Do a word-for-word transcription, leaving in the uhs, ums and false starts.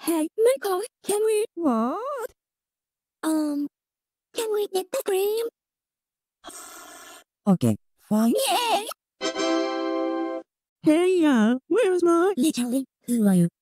Hey, Michael, can we... What? Um, can we get the cream? Okay, fine. Yay! Hey, uh, where's my... Literally, who are you?